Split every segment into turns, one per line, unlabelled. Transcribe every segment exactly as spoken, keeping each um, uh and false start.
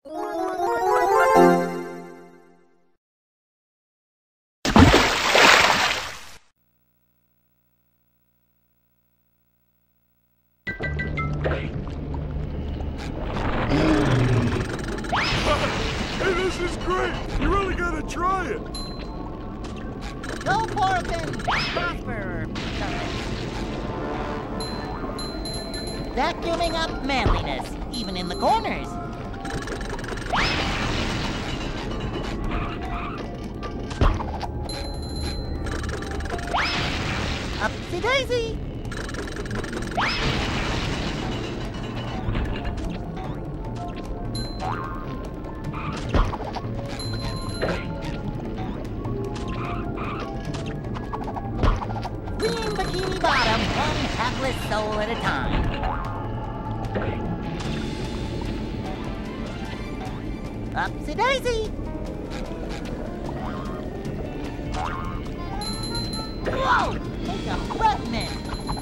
Hey, this is great! You really gotta try it!
Go forth and prosper. Vacuuming up manliness, even in the corners. Upsy daisy! Green bikini bottom, one hapless soul at a time. Upsy daisy! Whoa! Take a breath mint!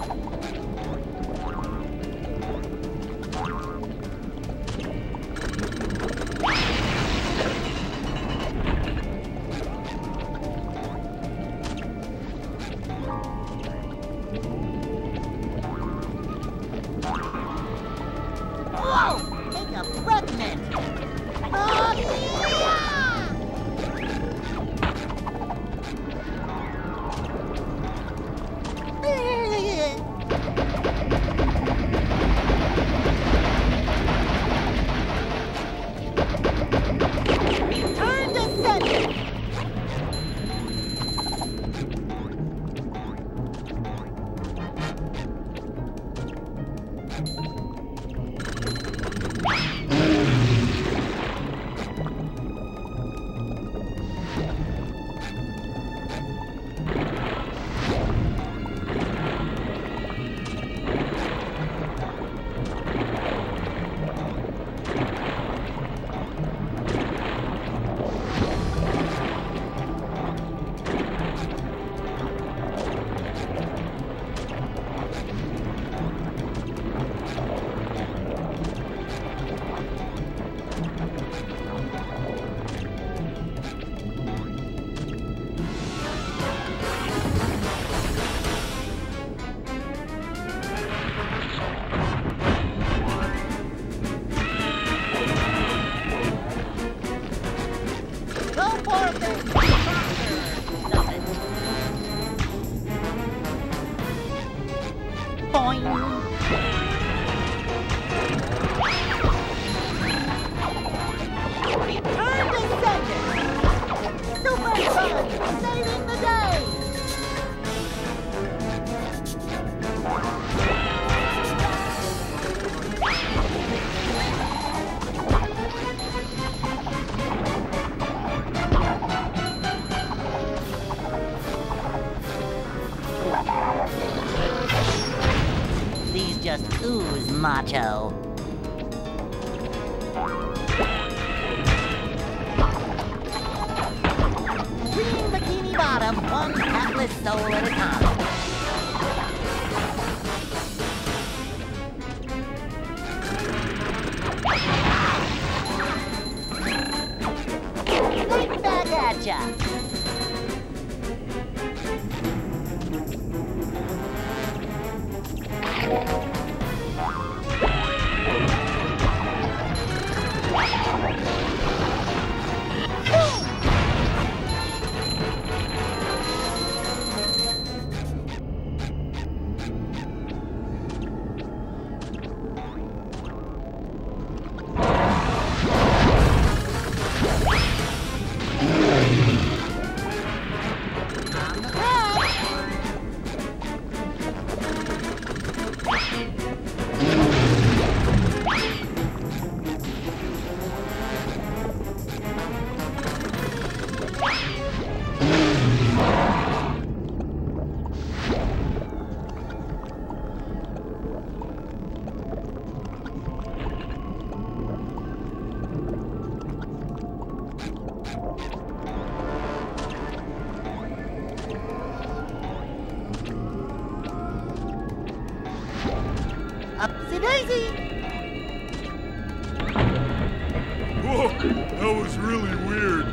Whoa! Take a breath mint! Oh, yeah! Return to sender! Go forth and prosper! Boing! Return to sender! Super fun! Saving the day! These just ooze macho. Green bikini bottom, one hapless soul at a time. Right back at ya.
Whoa, that was really weird.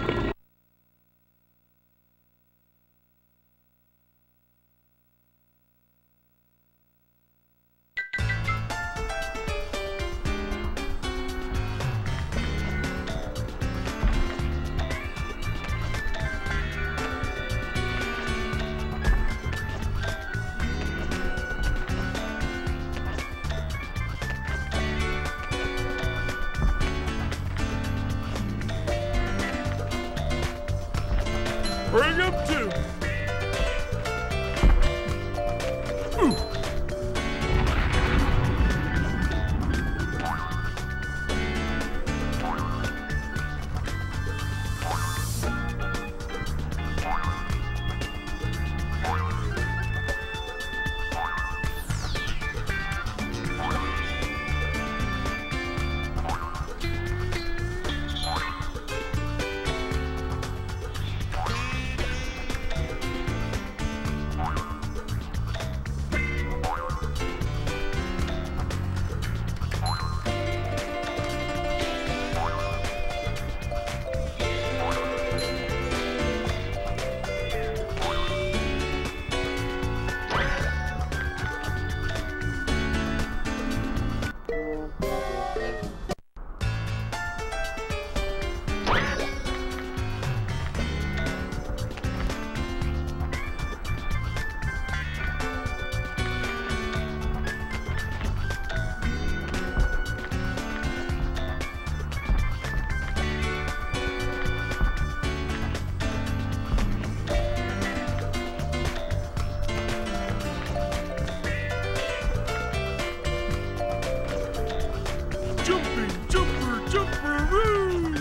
Bring up two. Ooh. Jumping, jumper, jumper-oo!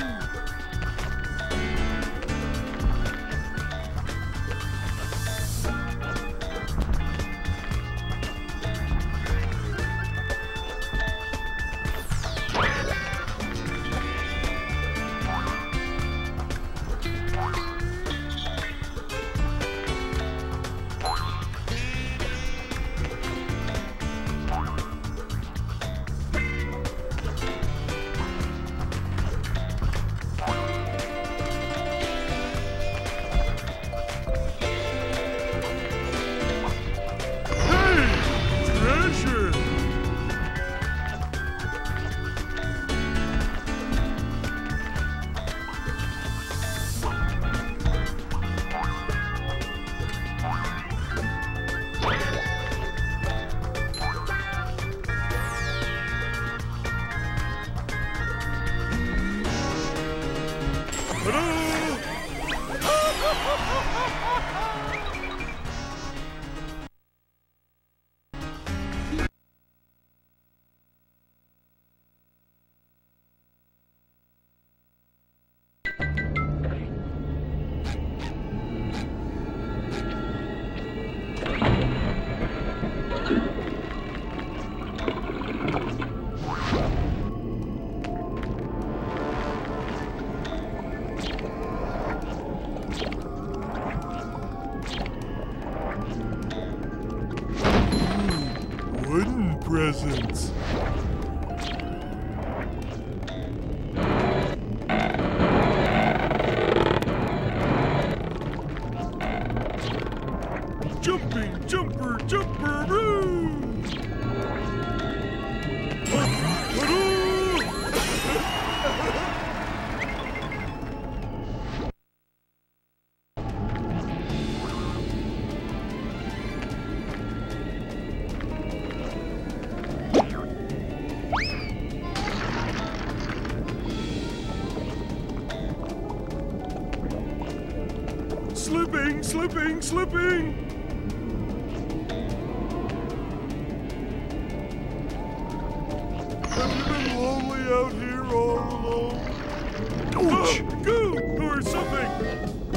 Wooden presents. Jumping, jumper, jumper-oo! Slipping, slipping, slipping! Have you been lonely out here all alone? Ouch! Uh, goo! Or something!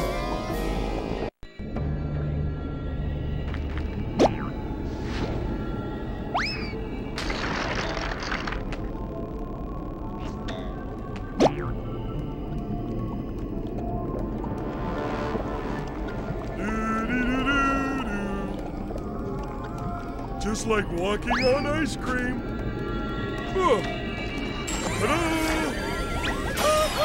Just like walking on ice cream. Uh. Ta-da!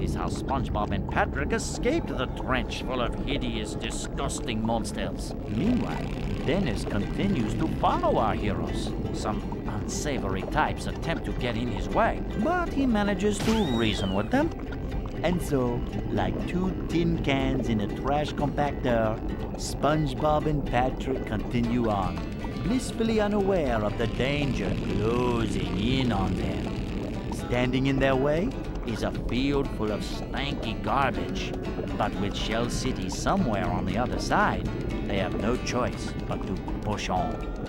is how SpongeBob and Patrick escaped the trench full of hideous, disgusting monsters. Meanwhile, Dennis continues to follow our heroes. Some unsavory types attempt to get in his way, but he manages to reason with them. And so, like two tin cans in a trash compactor, SpongeBob and Patrick continue on, blissfully unaware of the danger closing in on them. Standing in their way is a field full of stanky garbage, but with Shell City somewhere on the other side, they have no choice but to push on.